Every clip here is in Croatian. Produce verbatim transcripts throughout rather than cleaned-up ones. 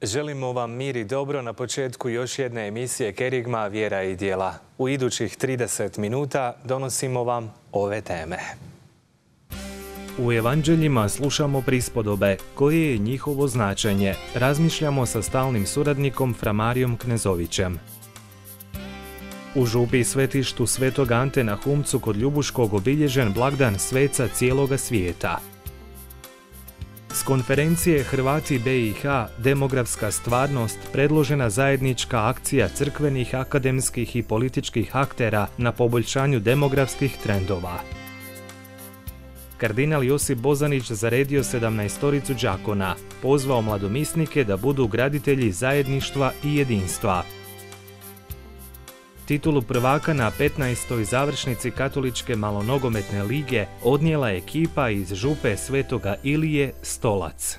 Želimo vam mir i dobro na početku još jedne emisije Kerigma, vjera i djela. U idućih trideset minuta donosimo vam ove teme. U evanđeljima slušamo prispodobe, koje je njihovo značenje. Razmišljamo sa stalnim suradnikom Framarijom Knezovićem. U župi svetištu Svetog Ante na Humcu kod Ljubuškog obilježen blagdan sveca cijeloga svijeta. S konferencije Hrvati B i H demografska stvarnost predložena zajednička akcija crkvenih, akademskih i političkih aktera na poboljšanju demografskih trendova. Kardinal Josip Bozanić zaredio sedamnaestoricu đakona, pozvao mladomisnike da budu graditelji zajedništva i jedinstva. Titulu prvaka na petnaestoj završnici Katoličke malonogometne lige odnijela ekipa iz župe Svetoga Ilije Stolac.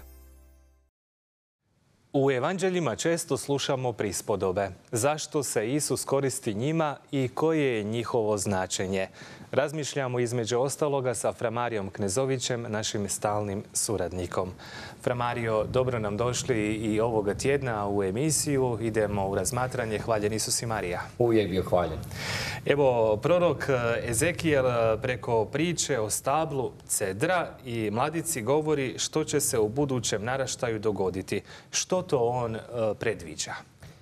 U evanđeljima često slušamo prispodobe. Zašto se Isus koristi njima i koje je njihovo značenje? Razmišljamo između ostaloga sa Framarijom Knezovićem, našim stalnim suradnikom. Framario, dobro nam došli i ovoga tjedna u emisiju. Idemo u razmatranje. Hvaljen Isus i Marija. Uvijek bio hvaljen. Evo, prorok Ezekijel preko priče o stablu cedra i mladici govori što će se u budućem naraštaju dogoditi. Što to on predviđa?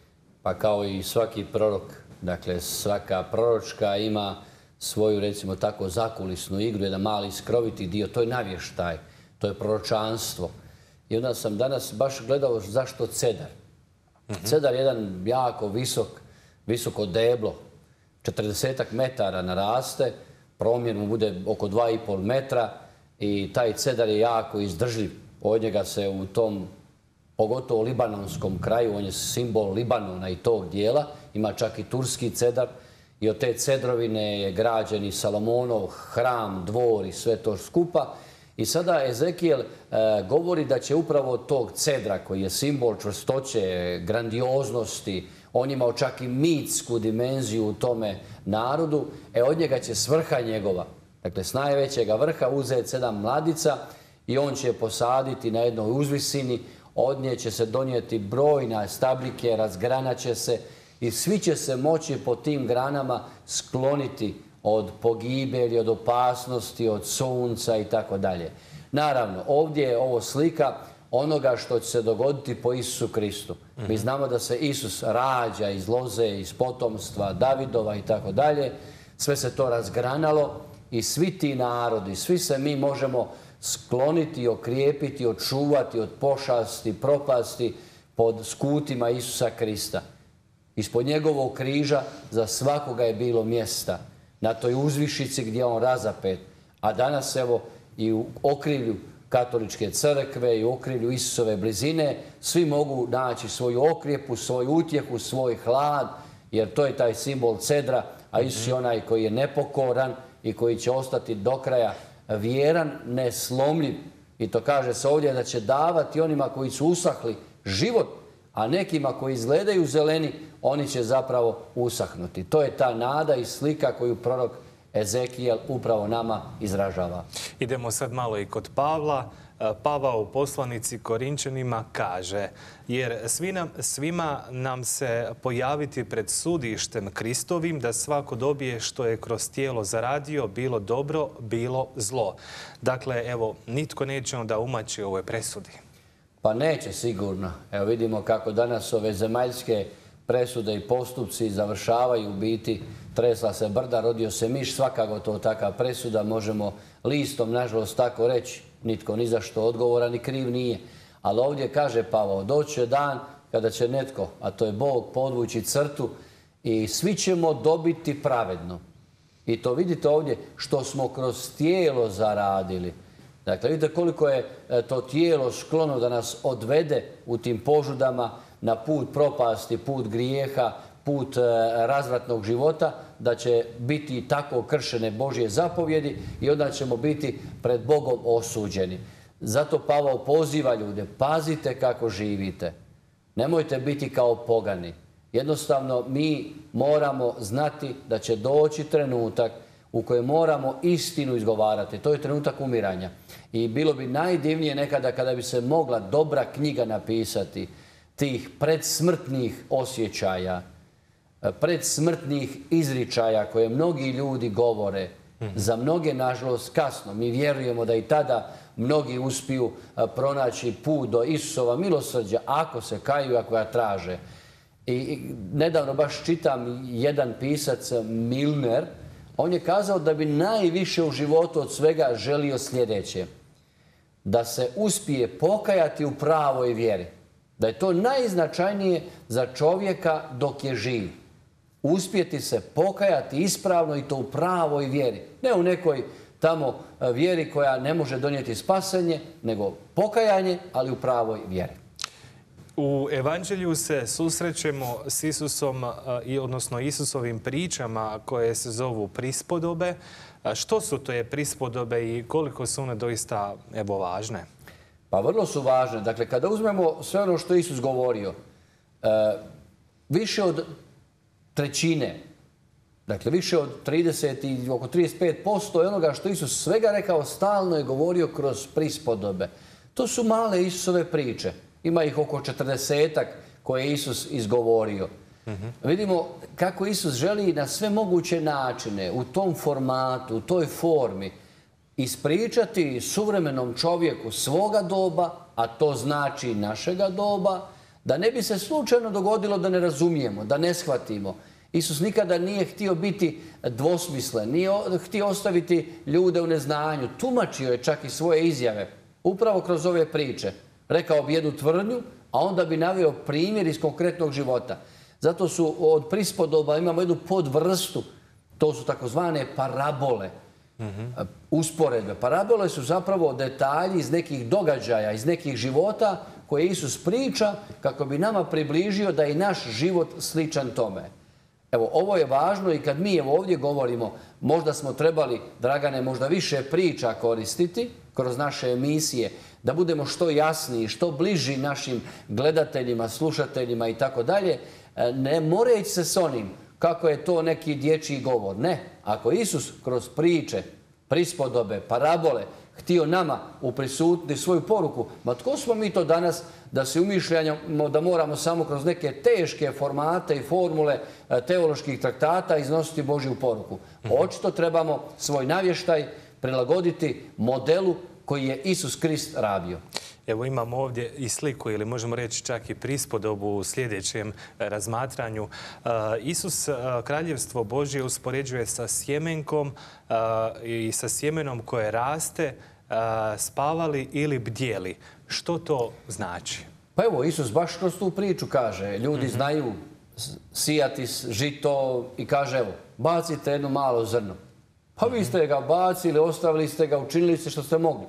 Pa kao i svaki prorok, dakle svaka proročka ima svoju, recimo tako, zakulisnu igru, jedan mali skroviti dio, to je navještaj, to je proročanstvo. I onda sam danas baš gledao zašto cedar. Mm-hmm. Cedar je jedan jako visok, visoko deblo, četrdesetak metara naraste, promjer mu bude oko dva i pol metra i taj cedar je jako izdržljiv. Od njega se u tom, pogotovo libanonskom kraju, on je simbol Libanona i tog dijela, ima čak i turski cedar. I od te cedrovine je građen i Salomonov hram, dvor i sve to skupa. I sada Ezekijel e, govori da će upravo od tog cedra, koji je simbol čvrstoće, grandioznosti, on imao čak i mitsku dimenziju u tome narodu, e od njega će svrha njegova, dakle s najvećega vrha uzeti sedam mladica i on će posaditi na jednoj uzvisini, od nje će se donijeti brojna stabljike, razgranat će se, i svi će se moći po tim granama skloniti od pogibelji, od opasnosti, od sunca i tako dalje. Naravno, ovdje je ovo slika onoga što će se dogoditi po Isusu Kristu. Mi znamo da se Isus rađa iz loze, iz potomstva Davidova i tako dalje. Sve se to razgranalo i svi ti narodi, svi se mi možemo skloniti, okrijepiti, očuvati od pošasti, propasti pod skutima Isusa Krista. Ispod njegovog križa za svakoga je bilo mjesta. Na toj uzvišici gdje je on razapet. A danas evo i u okrilju Katoličke crkve i u okrilju Isusove blizine svi mogu naći svoju okrijepu, svoju utjehu, svoj hlad, jer to je taj simbol cedra, a Isus je onaj koji je nepokoran i koji će ostati do kraja vjeran, neslomljiv. I to kaže se ovdje da će davati onima koji su usahli život, a nekima koji izgledaju zeleni, oni će zapravo usahnuti. To je ta nada i slika koju prorok Ezekijel upravo nama izražava. Idemo sad malo i kod Pavla. Pavao u poslanici Korinčanima kaže: jer svi nam, svima nam se pojaviti pred sudištem Kristovim, da svako dobije što je kroz tijelo zaradio, bilo dobro, bilo zlo. Dakle, evo, nitko neće onda umaći ovoj presudi. Pa neće sigurno. Evo vidimo kako danas ove zemaljske presude i postupci završavaju u biti. Tresla se brda, rodio se miš, svaka gotovo takva presuda, možemo listom, nažalost, tako reći. Nitko ni za što odgovoran ni kriv nije. Ali ovdje kaže Pavao, doći će dan kada će netko, a to je Bog, podvući crtu i svi ćemo dobiti pravedno. I to vidite ovdje što smo kroz tijelo zaradili. Dakle, vidite koliko je to tijelo sklono da nas odvede u tim požudama na put propasti, put grijeha, put razvratnog života, da će biti tako kršene Božje zapovjedi i onda ćemo biti pred Bogom osuđeni. Zato Pavao poziva ljude, pazite kako živite. Nemojte biti kao pogani. Jednostavno, mi moramo znati da će doći trenutak u kojem moramo istinu izgovarati. To je trenutak umiranja. I bilo bi najdivnije nekada kada bi se mogla dobra knjiga napisati. tih predsmrtnih osjećaja, predsmrtnih izričaja koje mnogi ljudi govore, za mnoge, nažalost, kasno. Mi vjerujemo da i tada mnogi uspiju pronaći put do Isusova milosrđa ako se kaju, ako ga traže. I nedavno baš čitam jedan pisac, Milner, on je kazao da bi najviše u životu od svega želio sljedeće. Da se uspije pokajati u pravoj vjeri. Da je to najznačajnije za čovjeka dok je živ. Uspjeti se pokajati ispravno i to u pravoj vjeri. Ne u nekoj tamo vjeri koja ne može donijeti spasenje, nego pokajanje, ali u pravoj vjeri. U Evanđelju se susrećemo s Isusom, odnosno Isusovim pričama koje se zovu prispodobe. Što su to je prispodobe i koliko su one doista evo važne? Pa vrlo su važne. Dakle, kada uzmemo sve ono što je Isus govorio, više od trećine, dakle više od trideset i oko trideset pet posto je onoga što Isus svega rekao, stalno je govorio kroz prispodobe. To su male Isusove priče. Ima ih oko četrdesetak koje je Isus izgovorio. Uh-huh. Vidimo kako Isus želi na sve moguće načine, u tom formatu, u toj formi, ispričati suvremenom čovjeku svoga doba, a to znači našega doba, da ne bi se slučajno dogodilo da ne razumijemo, da ne shvatimo. Isus nikada nije htio biti dvosmislen, nije htio ostaviti ljude u neznanju. Tumačio je čak i svoje izjave, upravo kroz ove priče. Rekao bi jednu tvrdnju, a onda bi naveo primjer iz konkretnog života. Zato su od prispodoba imamo jednu podvrstu, to su takozvane parabole, mm-hmm. usporedbe. Parabole su zapravo detalji iz nekih događaja, iz nekih života koje Isus priča kako bi nama približio da je i naš život sličan tome. Evo, ovo je važno i kad mi evo ovdje govorimo, možda smo trebali, Dragane, možda više priča koristiti kroz naše emisije, da budemo što jasniji, što bliži našim gledateljima, slušateljima i tako dalje, ne morajući se s onim kako je to neki dječji govor. Ne, ako Isus kroz priče, prispodobe, parabole htio nama uprisutiti svoju poruku, ma tko smo mi to danas da se umišljamo da moramo samo kroz neke teške formate i formule teoloških traktata iznositi Božju poruku. Očito trebamo svoj navještaj prilagoditi modelu koji je Isus Krist rabio. Evo imamo ovdje i sliku ili možemo reći čak i prispodobu u sljedećem razmatranju. Isus kraljevstvo Božje uspoređuje sa sjemenkom i sa sjemenom koje raste, spavali ili bdjeli. Što to znači? Pa evo, Isus baš kroz tu priču kaže, ljudi mm-hmm. znaju sijati žito i kaže, evo, bacite jedno malo zrno. Pa vi ste ga bacili, ostavili ste ga, učinili ste što ste mogli.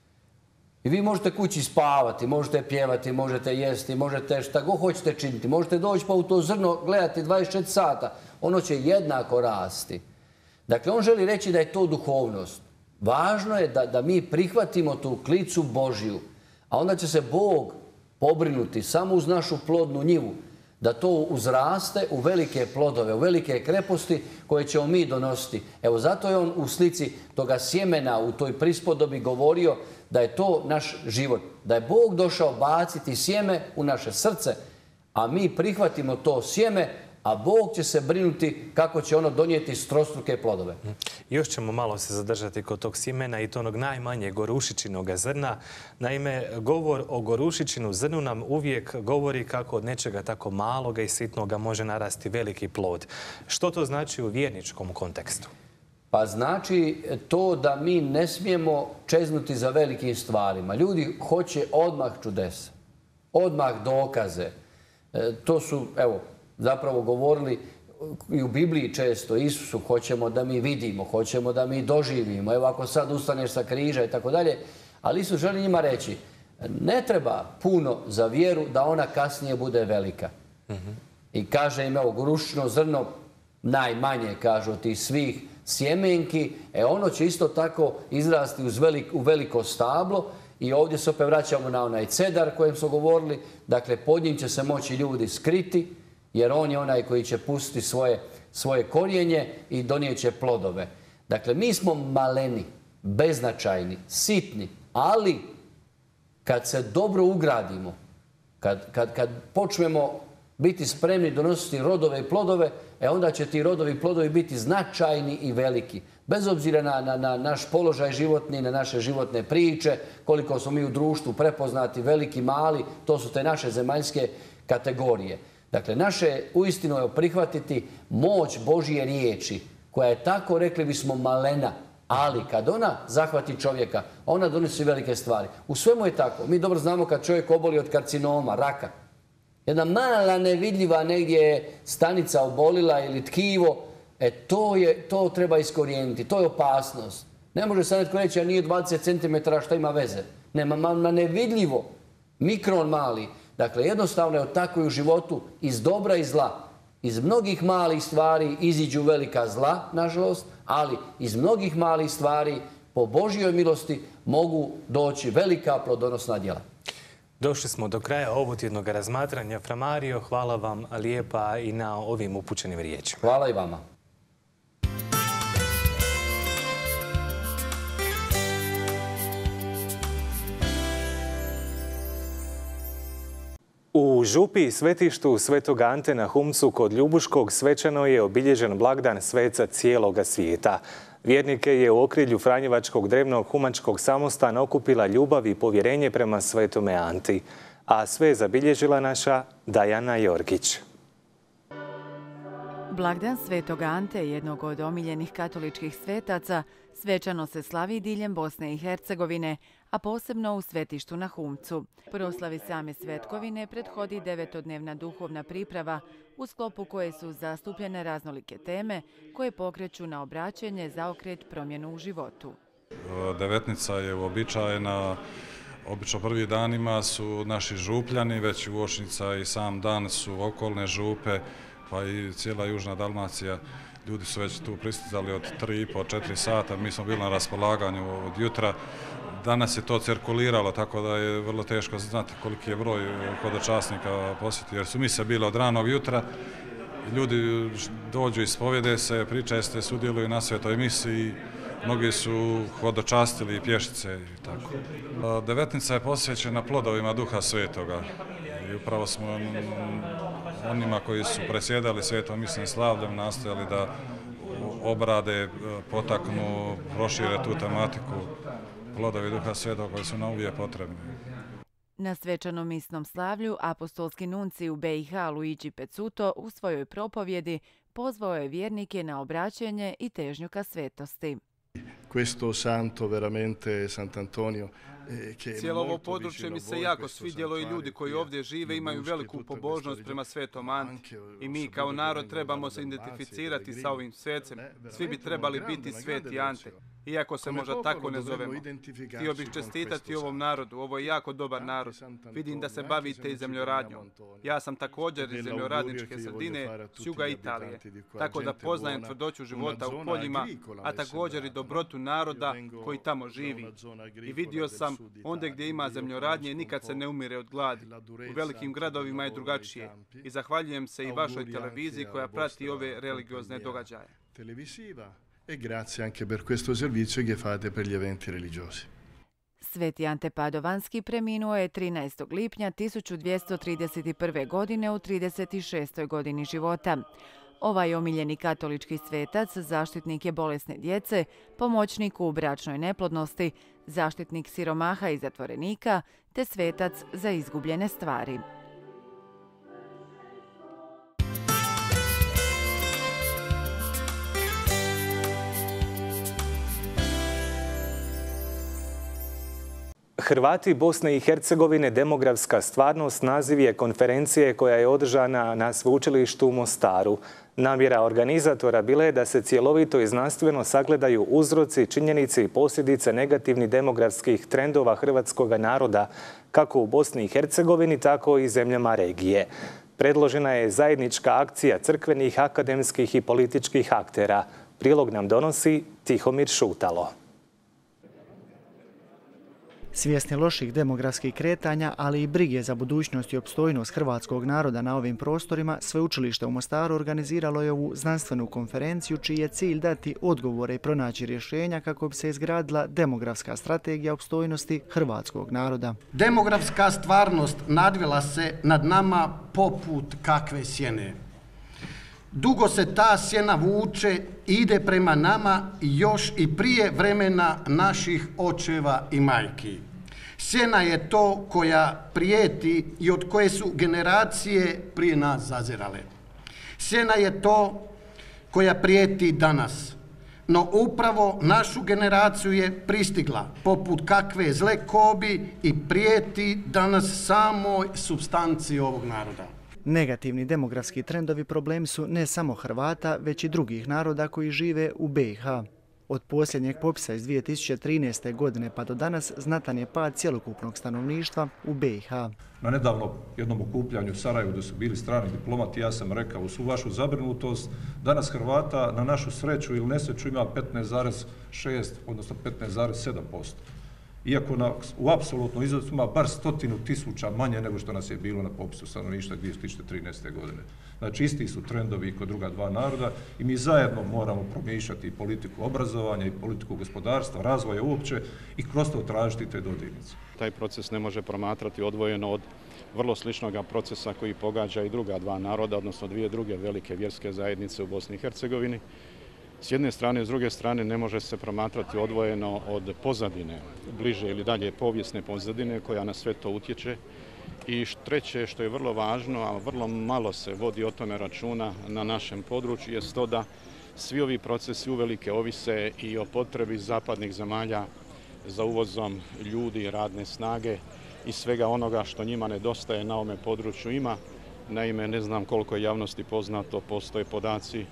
I vi možete kući spavati, možete pjevati, možete jesti, možete šta god hoćete činiti. Možete doći pa u to zrno gledati dvadeset četiri sata. Ono će jednako rasti. Dakle, on želi reći da je to duhovnost. Važno je da, da mi prihvatimo tu klicu Božju, a onda će se Bog pobrinuti samo uz našu plodnu njivu, da to uzraste u velike plodove, u velike kreposti koje ćemo mi donositi. Evo, zato je on u slici toga sjemena u toj prispodobi govorio da je to naš život, da je Bog došao baciti sjeme u naše srce, a mi prihvatimo to sjeme, a Bog će se brinuti kako će ono donijeti strostruke plodove. Još ćemo malo se zadržati kod tog sjemena i to onog najmanje gorušičinog zrna. Naime, govor o gorušičinu zrnu nam uvijek govori kako od nečega tako maloga i sitnoga može narasti veliki plod. Što to znači u vjerničkom kontekstu? Pa znači to da mi ne smijemo čeznuti za velikim stvarima. Ljudi hoće odmah čudesa, odmah dokaze. E, to su, evo, zapravo govorili i u Bibliji često, Isusu, hoćemo da mi vidimo, hoćemo da mi doživimo. Evo, ako sad ustaneš sa križa i tako dalje. Ali Isus želi njima reći, ne treba puno za vjeru da ona kasnije bude velika. Mm-hmm. I kaže im, evo, gorušično zrno, najmanje, kažu, od tih svih sjemenki, e ono će isto tako izrasti uz velik, u veliko stablo i ovdje se opet vraćamo na onaj cedar kojem smo govorili, dakle pod njim će se moći ljudi skriti, jer on je onaj koji će pustiti svoje, svoje korijenje i donijet će plodove. Dakle, mi smo maleni, beznačajni, sitni, ali kad se dobro ugradimo, Kad, kad, kad počnemo biti spremni donositi rodove i plodove, e onda će ti rodovi i plodovi biti značajni i veliki. Bez obzira na, na, na naš položaj životni, na naše životne priče, koliko smo mi u društvu prepoznati, veliki, mali, to su te naše zemaljske kategorije. Dakle, naše uistinu je prihvatiti moć Božje riječi, koja je tako, rekli bismo, malena, ali kad ona zahvati čovjeka, ona donosi velike stvari. U svemu je tako. Mi dobro znamo kad čovjek oboli od karcinoma, raka. Jedna mala, nevidljiva negdje stanica obolila ili tkivo, e to, je, to treba iskorijeniti, to je opasnost. Ne može sad netko reći, a nije dvadeset centimetara, što ima veze. Nema, ma nevidljivo, mikron mali. Dakle, jednostavno je tako i u životu, iz dobra i zla. Iz mnogih malih stvari iziđu velika zla, nažalost, ali iz mnogih malih stvari, po Božjoj milosti, mogu doći velika plodonosna djela. Došli smo do kraja ovotjednog razmatranja. Fra Mario, hvala vam lijepa i na ovim upućenim riječima. Hvala i vama. U župi i svetištu Svetog Ante na Humcu kod Ljubuškog svečano je obilježen blagdan sveca cijeloga svijeta. Vjernike je u okrilju Franjevačkog drevnog humačkog samostana okupila ljubav i povjerenje prema Svetome Anti. A sve je zabilježila naša Dajana Jorgić. Blagdan Svetog Ante, jednog od omiljenih katoličkih svetaca, svečano se slavi diljem Bosne i Hercegovine, a posebno u svetištu na Humcu. Proslavi same svetkovine prethodi devetodnevna duhovna priprava, u sklopu koje su zastupljene raznolike teme koje pokreću na obraćenje, zaokret, promjenu u životu. Devetnica je uobičajena. Obično prvi danima su naši župljani, već uočnica i sam dan su okolne župe, pa i cijela južna Dalmacija. Ljudi su već tu pristizali od tri i po, četiri sata, mi smo bili na raspolaganju od jutra. Danas je to cirkuliralo, tako da je vrlo teško znati koliki je broj hodočasnika posjetio, jer su mise bile od ranog jutra. Ljudi dođu, ispovjede se, pričeste, sudjeluju na svetoj misiji. Mnogi su hodočastili i pješice i tako. Devetnica je posvećena plodovima Duha Svetoga. I upravo smo onima koji su presjedali svetom misijnim slavljem nastojali da obrade, potaknu, prošire tu tematiku plodovi Duha Svetoga koji su nam uvijek potrebni. Na svečanom misnom slavlju apostolski nunci u be i ha Luigi Pezzuto u svojoj propovjedi pozvao je vjernike na obraćenje i težnju ka svetosti. Questo santo veramente Sant'Antonio. Cijelo ovo područje mi se jako svidjelo i ljudi koji ovdje žive imaju veliku pobožnost prema Svetom Anti. I mi kao narod trebamo se identificirati sa ovim svecem. Svi bi trebali biti Sveti Ante. Iako se možda tako ne zovemo. Htio bih čestitati ovom narodu. Ovo je jako dobar narod. Vidim da se bavite i zemljoradnjom. Ja sam također iz zemljoradničke sredine s juga Italije. Tako da poznajem tvrdoću života u poljima, a također i dobrotu naroda koji tamo živi. I vidio sam ondje gdje ima zemljoradnje nikad se ne umire od gladi. U velikim gradovima je drugačije. I zahvaljujem se i vašoj televiziji koja prati ove religiozne događaje. E grazie anche per questo servizio che fate per gli eventi religiosi. Sveti Ante Padovanski preminuo je trinaestog lipnja tisuću dvjesto trideset prve. godine u trideset šestoj godini života. Ovaj omiljeni katolički svetac zaštitnik je bolesne djece, pomoćnik u bračnoj neplodnosti, zaštitnik siromaha i zatvorenika, te svetac za izgubljene stvari. Hrvati Bosne i Hercegovine demografska stvarnost naziv je konferencije koja je održana na sveučilištu u Mostaru. Namjera organizatora bila je da se cjelovito i znanstveno sagledaju uzroci, činjenice i posljedice negativnih demografskih trendova hrvatskog naroda, kako u Bosni i Hercegovini, tako i zemljama regije. Predložena je zajednička akcija crkvenih, akademskih i političkih aktera. Prilog nam donosi Tihomir Šutalo. Svjesni loših demografskih kretanja, ali i brige za budućnost i opstojnost hrvatskog naroda na ovim prostorima, Sveučilište u Mostaru organiziralo je ovu znanstvenu konferenciju čiji je cilj dati odgovore i pronaći rješenja kako bi se izgradila demografska strategija opstojnosti hrvatskog naroda. Demografska stvarnost nadvila se nad nama poput kakve sjene. Dugo se ta sjena vuče i ide prema nama još i prije vremena naših očeva i majki. Sjena je to koja prijeti i od koje su generacije prije nas zazirale. Sjena je to koja prijeti danas. No upravo našu generaciju je pristigla poput kakve zle kobi i prijeti danas samoj supstanciji ovog naroda. Negativni demografski trendovi problemi su ne samo Hrvata, već i drugih naroda koji žive u B i H. Od posljednjeg popisa iz dvije tisuće trinaeste. godine pa do danas znatan je pad cjelokupnog stanovništva u B i H. Na nedavno jednom okupljanju u Sarajevu gdje su bili strani diplomati, ja sam rekao u svu vašu zabrinutost, danas Hrvata na našu sreću ili nesreću ima petnaest zarez šest, odnosno petnaest zarez sedam posto. Iako na, u apsolutnom iznosu ima bar stotinu tisuća manje nego što nas je bilo na popisu stanovništva dvije tisuće trinaeste. godine. Znači isti su trendovi i kod druga dva naroda i mi zajedno moramo promišljati politiku obrazovanja i politiku gospodarstva, razvoja uopće i kroz to tražiti te dodirnice. Taj proces ne može promatrati odvojeno od vrlo sličnog procesa koji pogađa i druga dva naroda, odnosno dvije druge velike vjerske zajednice u Bosni i Hercegovini. S jedne strane, s druge strane ne može se promatrati odvojeno od pozadine, bliže ili dalje povijesne pozadine koja na sve to utječe. I treće, što je vrlo važno, a vrlo malo se vodi o tome računa na našem području, je to da svi ovi procesi uvelike ovise i o potrebi zapadnih zemalja za uvozom ljudi, radne snage i svega onoga što njima nedostaje na ovome području ima. Naime, ne znam koliko je javnosti poznato, postoje podaci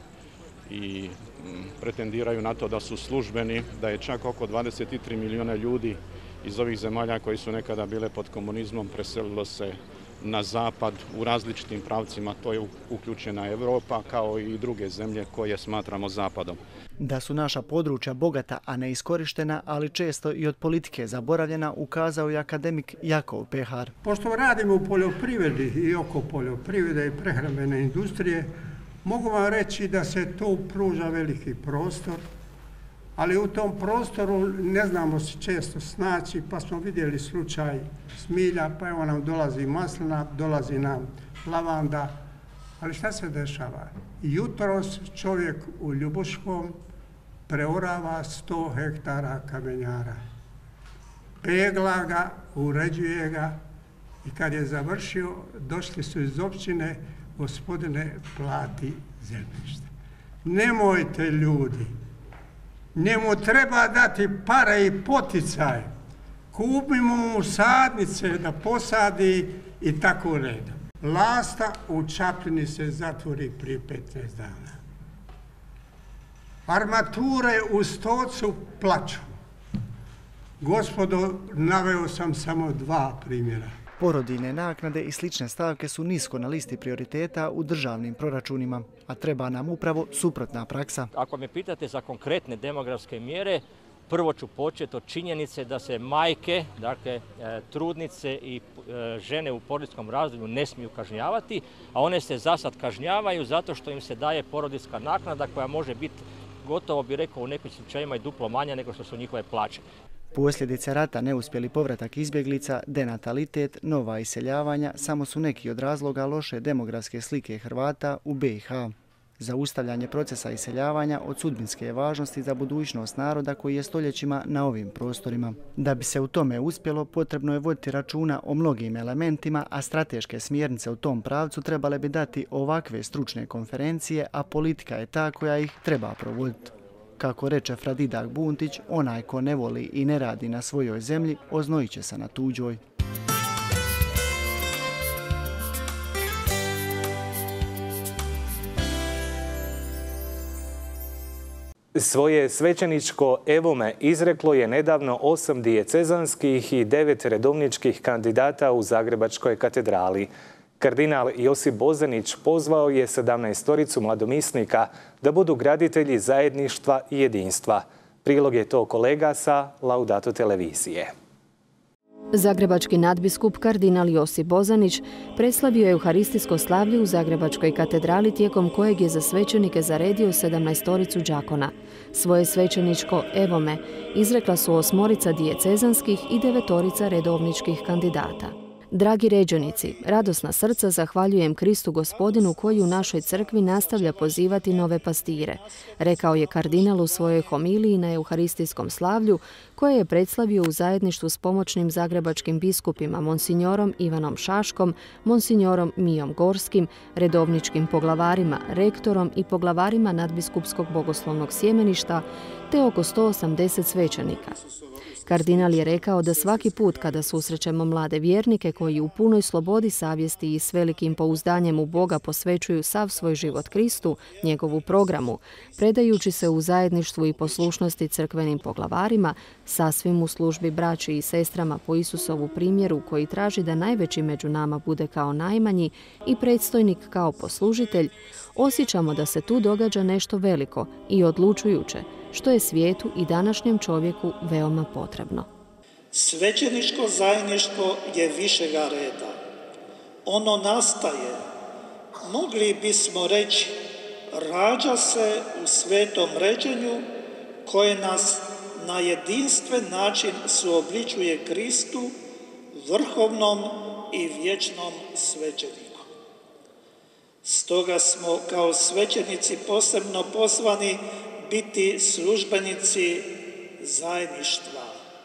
i pretendiraju na to da su službeni, da je čak oko dvadeset tri milijuna ljudi iz ovih zemalja koji su nekada bile pod komunizmom preselilo se na zapad u različitim pravcima, to je uključena Europa kao i druge zemlje koje smatramo zapadom. Da su naša područja bogata, a ne iskorištena, ali često i od politike zaboravljena, ukazao je akademik Jakov Pehar. Pošto radimo u poljoprivredi i oko poljoprivrede i prehrambene industrije, mogu vam reći da se tu pruža veliki prostor, ali u tom prostoru ne znamo se često snaći, pa smo vidjeli slučaj smilja, pa evo nam dolazi maslina, dolazi nam lavanda, ali šta se dešava? Jutros čovjek u Ljubuškom preorava sto hektara kamenjara, pegla ga, uređuje ga i kad je završio, došli su iz općine, gospodine, plati zemljište. Nemojte ljudi, njemu treba dati pare i poticaj. Kupimo mu sadnice da posadi i tako redom. Lasta u Čapljini se zatvori prije petnaest dana. Armature u Stocu plaču. Gospodo, naveo sam samo dva primjera. Porodiljne naknade i slične stavke su nisko na listi prioriteta u državnim proračunima, a treba nam upravo suprotna praksa. Ako me pitate za konkretne demografske mjere, prvo ću početi od činjenice da se majke, dakle trudnice i žene u porodiljskom razdoblju ne smiju kažnjavati, a one se za sad kažnjavaju zato što im se daje porodiljska naknada koja može biti, gotovo bi rekao, u nekim slučajima i duplo manja nego što su njihove plaće. Posljedice rata, neuspjeli povratak izbjeglica, denatalitet, nova iseljavanja samo su neki od razloga loše demografske slike Hrvata u B i H. Zaustavljanje procesa iseljavanja od sudbinske je važnosti za budućnost naroda koji je stoljećima na ovim prostorima. Da bi se u tome uspjelo, potrebno je voditi računa o mnogim elementima, a strateške smjernice u tom pravcu trebale bi dati ovakve stručne konferencije, a politika je ta koja ih treba provoditi. Kako reče Fradidak Buntić, onaj ko ne voli i ne radi na svojoj zemlji, oznojit će se na tuđoj. Svoje svećeničko evo me izreklo je nedavno osam dijecezanskih i devet redovničkih kandidata u Zagrebačkoj katedrali. Kardinal Josip Bozanić pozvao je sedamnaestoricu mladomisnika da budu graditelji zajedništva i jedinstva. Prilog je to kolega sa Laudato televizije. Zagrebački nadbiskup kardinal Josip Bozanić preslavio je euharistijsko slavlje u Zagrebačkoj katedrali tijekom kojeg je za svećenike zaredio sedamnaestoricu đakona. Svoje svećeničko "Evo me" izrekla su osmorica dijecezanskih i devetorica redovničkih kandidata. Dragi ređanici, radosna srca zahvaljujem Kristu Gospodinu koji u našoj crkvi nastavlja pozivati nove pastire, rekao je kardinal u svojoj homiliji na euharistijskom slavlju koje je predslavio u zajedništvu s pomoćnim zagrebačkim biskupima monsignorom Ivanom Šaškom, monsignorom Mijom Gorskim, redovničkim poglavarima, rektorom i poglavarima nadbiskupskog bogoslovnog sjemeništa te oko sto osamdeset svećenika. Kardinal je rekao da svaki put kada susrećemo mlade vjernike koji u punoj slobodi savjesti i s velikim pouzdanjem u Boga posvećuju sav svoj život Kristu, njegovu programu, predajući se u zajedništvu i poslušnosti crkvenim poglavarima, sasvim u službi braći i sestrama po Isusovu primjeru koji traži da najveći među nama bude kao najmanji i predstojnik kao poslužitelj, osjećamo da se tu događa nešto veliko i odlučujuće, što je svijetu i današnjem čovjeku veoma potrebno. Svećeničko zajedništvo je višega reda. Ono nastaje, mogli bismo reći, rađa se u svetom ređenju koje nas na jedinstven način suobličuje Kristu, vrhovnom i vječnom svećeniku. Stoga smo kao svećenici posebno pozvani biti službenici zajedništva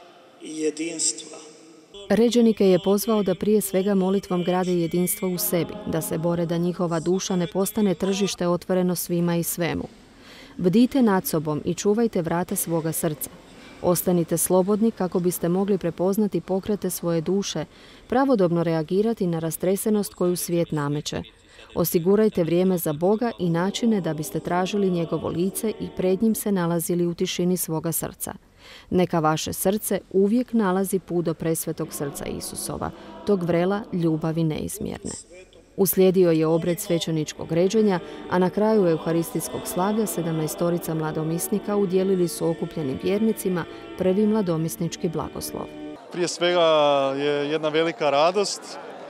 i jedinstva. Ređenike je pozvao da prije svega molitvom grade jedinstvo u sebi, da se bore da njihova duša ne postane tržište otvoreno svima i svemu. Bdite nad sobom i čuvajte vrata svoga srca. Ostanite slobodni kako biste mogli prepoznati pokrete svoje duše, pravodobno reagirati na rastresenost koju svijet nameće. Osigurajte vrijeme za Boga i načine da biste tražili njegovo lice i pred njim se nalazili u tišini svoga srca. Neka vaše srce uvijek nalazi put do presvetog srca Isusova, tog vrela ljubavi neizmjerne. Uslijedio je obred svećeničkog ređenja, a na kraju euharistijskog slavlja sedamnaestorica mladomisnika udjelili su okupljenim vjernicima prvi mladomisnički blagoslov. Prije svega je jedna velika radost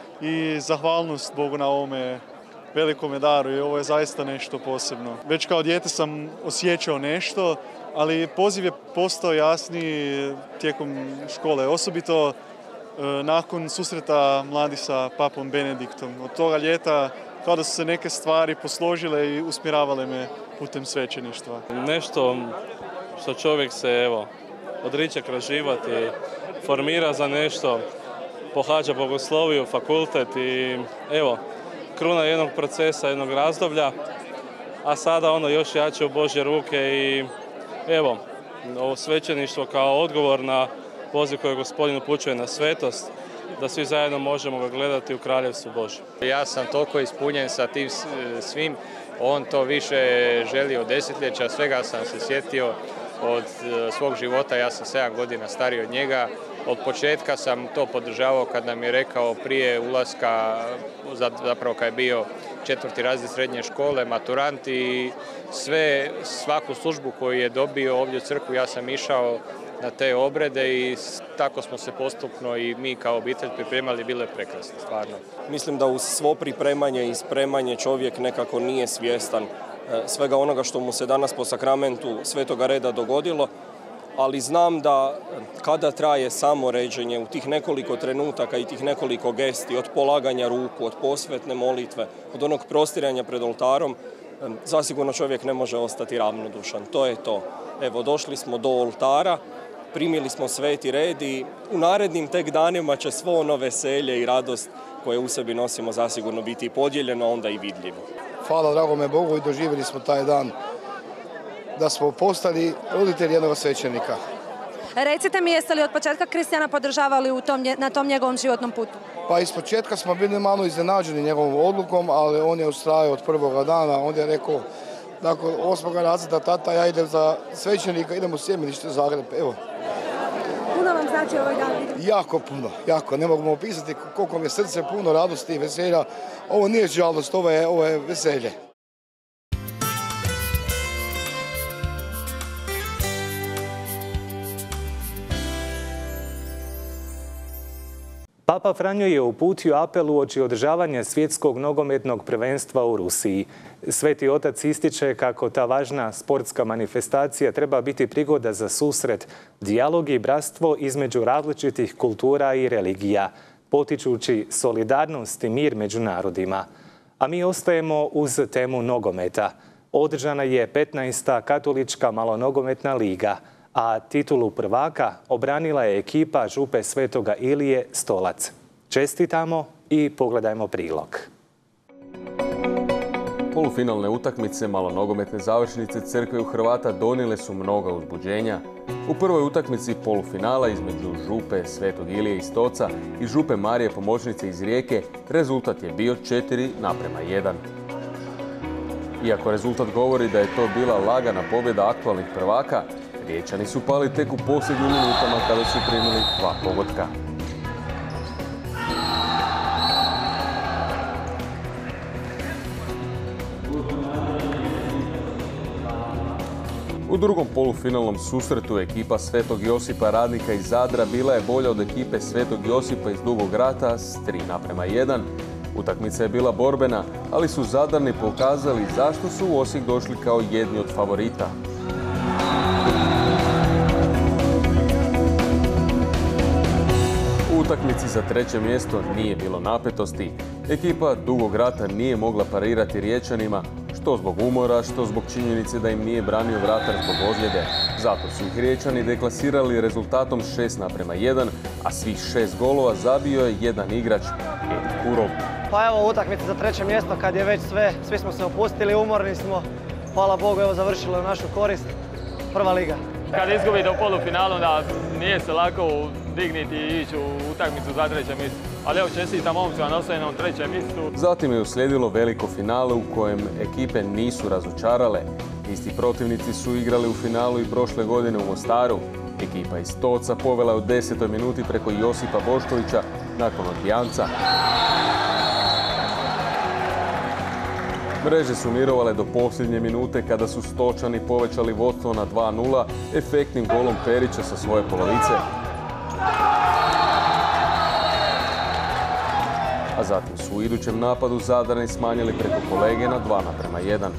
i zahvalnost Bogu na ovome velikome daru i ovo je zaista nešto posebno. Već kao dijete sam osjećao nešto, ali poziv je postao jasniji tijekom škole, osobito nakon susreta mladi sa papom Benediktom. Od toga ljeta kao da su se neke stvari posložile i usmjeravale me putem svećeništva. Nešto što čovjek se evo, odriče kroz život i formira za nešto, pohađa bogosloviju, fakultet i evo, kruna jednog procesa, jednog razdoblja, a sada ono još jače u Božje ruke i evo, ovo svećeništvo kao odgovor na poziv koji Gospodin upućuje na svetost, da svi zajedno možemo ga gledati u Kraljevstvu Božjem. Ja sam toliko ispunjen sa tim svim, on to više želi od desetljeća, svega sam se sjetio od svog života, ja sam sedam godina stariji od njega. Od početka sam to podržavao kad nam je rekao prije ulaska, zapravo kad je bio četvrti razred srednje škole, maturant i sve, svaku službu koju je dobio ovdje u crkvu, ja sam išao na te obrede i tako smo se postupno i mi kao obitelj pripremali, bile prekrasne, stvarno. Mislim da uz svo pripremanje i spremanje čovjek nekako nije svjestan svega onoga što mu se danas po sakramentu Svetoga reda dogodilo, ali znam da kada traje samo ređenje u tih nekoliko trenutaka i tih nekoliko gesti, od polaganja ruku, od posvetne molitve, od onog prostiranja pred oltarom, zasigurno čovjek ne može ostati ravnodušan. To je to. Evo, došli smo do oltara, primili smo sveti red i u narednim tek danima će svo ono veselje i radost koje u sebi nosimo zasigurno biti podijeljeno, onda i vidljivo. Hvala dragome Bogu i doživjeli smo taj dan da smo postali roditelji jednog svećenika. Recite mi, jeste li od početka Kristijana podržavali u tom, na tom njegovom životnom putu? Pa iz početka smo bili malo iznenađeni njegovom odlukom, ali on je ustrajao od prvoga dana. On je rekao, nakon osmoga razreda, tata, ja idem za svećenika, idem u sjemenište Zagreb. Evo. Puno vam znači ovaj dan? Jako puno, jako. Ne mogu opisati koliko mi je srce puno radosti i veselja. Ovo nije žalost, ovo je, ovo je veselje. Papa Franjo je uputio apel uoči održavanja svjetskog nogometnog prvenstva u Rusiji. Sveti otac ističe kako ta važna sportska manifestacija treba biti prigoda za susret, dijalog i bratstvo između različitih kultura i religija, potičući solidarnost i mir među narodima. A mi ostajemo uz temu nogometa. Održana je petnaesta katolička malonogometna liga, a titulu prvaka obranila je ekipa župe Svetoga Ilije Stolac. Čestitamo i pogledajmo prilog. Polufinalne utakmice malonogometne završnice Crkve u Hrvata donijele su mnoga uzbuđenja. U prvoj utakmici polufinala između župe Svetog Ilije iz Stoca i župe Marije Pomoćnice iz Rijeke rezultat je bio četiri naprema jedan. Iako rezultat govori da je to bila lagana pobjeda aktualnih prvaka, Riječani su pali tek u posljednjim minutama kada su primili dva pogotka. U drugom polufinalnom susretu ekipa Svetog Josipa Radnika iz Zadra bila je bolja od ekipe Svetog Josipa iz Dugog Rata s tri naprema jedan. Utakmica je bila borbena, ali su Zadarni pokazali zašto su u Osijek došli kao jedni od favorita. U utakmici za treće mjesto nije bilo napetosti. Ekipa Dugog Rata nije mogla parirati Riječanima, što zbog umora, što zbog činjenice da im nije branio vratar zbog ozljede. Zato su ih Riječani deklasirali rezultatom šest naprema jedan, a svih šest golova zabio je jedan igrač, Edi Kurov. Pa evo utakmica za treće mjesto kad je već sve, svi smo se opustili, umorni smo. Hvala Bogu, evo završilo u našu korist. Prva liga. Kad izgubite u polufinalu, da nije se lako digniti i ići u utakmicu za treće mjesto. Ali evo čestitam momcima na osvojenom trećem mjestu. Zatim je uslijedilo veliko finale u kojem ekipe nisu razočarale. Isti protivnici su igrali u finalu i prošle godine u Mostaru. Ekipa iz Stoca povela je u desetoj minuti preko Josipa Boškovića nakon odbijanca. Mreže su mirovale do posljednje minute kada su Stočani povećali vodstvo na dva nula efektnim golom Perića sa svoje polovice. A zatim su u idućem napadu Zadarni smanjili preko kolege na dva naprema jedan.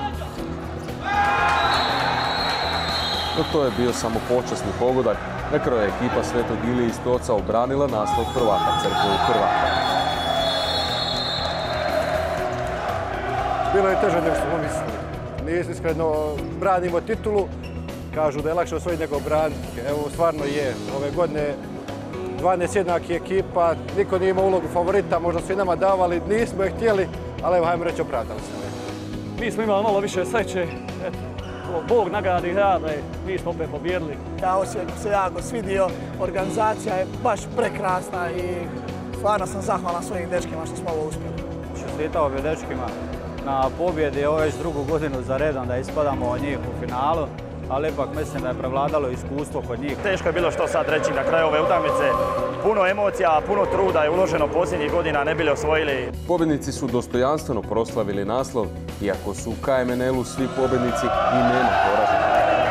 No to je bio samo počasni pogodak. Na kraju je ekipa Svetog Ilije iz Stoca obranila naslov prvaka Crkve u Hrvata. Bilo je teže nego što smo mislili. Mi iskreno branimo titulu, kažu da je lakše osvojiti nego braniti. Evo, stvarno je. Ove godine dvanaest jednakih ekipa, niko nije imao ulogu favorita, možda su i nama davali, nismo je htjeli, ali evo, hajmo reći, opravdali smo je. Mi smo imali malo više sreće, eto, Bog nagradi rada i mi smo opet pobjedili. Ja Osijek se jako svidio, organizacija je baš prekrasna i stvarno sam zahvalan svojim dečkima što smo ovo uspjeli. Čestitao bi dečkima na pobjedi, ovo već drugu godinu za redom da ispadamo od njih u finalu, ali ipak mislim da je prevladalo iskustvo kod njih. Teško je bilo što sad reći na kraju ove utakmice. Puno emocija, puno truda je uloženo posljednjih godina, ne bili osvojili. Pobjednici su dostojanstveno proslavili naslov, iako su u K M N L-u svi pobjednici i nema poraženih.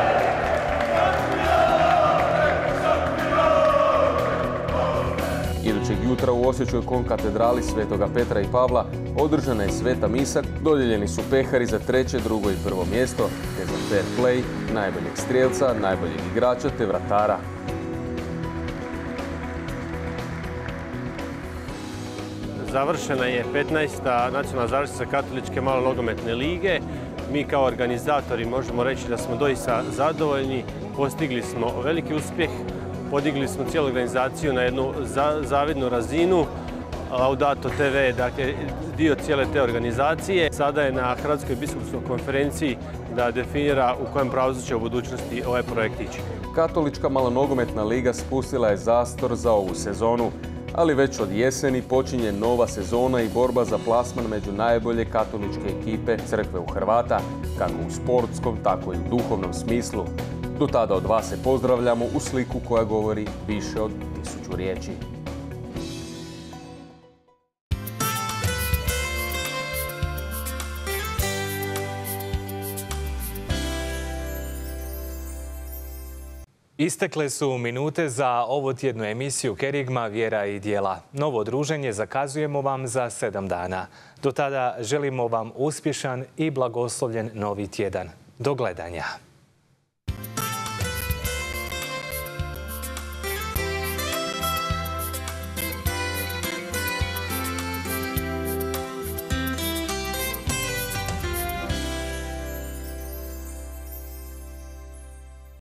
Idućeg jutra u Osječkoj konkatedrali Svetoga Petra i Pavla održana je sveta misa, dodijeljeni su pehari za treće, drugo i prvo mjesto, te za fair play, najboljeg strijelca, najboljeg igrača te vratara. Završena je petnaesta nacionalna završnica Katoličke malonogometne lige. Mi kao organizatori možemo reći da smo doista zadovoljni, postigli smo veliki uspjeh. Podigli smo cijelu organizaciju na jednu zavidnu razinu. Laudato te ve, dakle, dio cijele te organizacije. Sada je na Hrvatskoj biskupskoj konferenciji da definira u kojem pravcu će u budućnosti ovaj projekt ići. Katolička malonogometna liga spustila je zastor za ovu sezonu, ali već od jeseni počinje nova sezona i borba za plasman među najbolje katoličke ekipe Crkve u Hrvata, kako u sportskom, tako i u duhovnom smislu. Do tada od vas se pozdravljamo u sliku koja govori više od tisuću riječi. Istekle su minute za ovotjednu emisiju Kerigma, vjera i djela. Novo druženje zakazujemo vam za sedam dana. Do tada želimo vam uspješan i blagoslovljen novi tjedan. Do gledanja.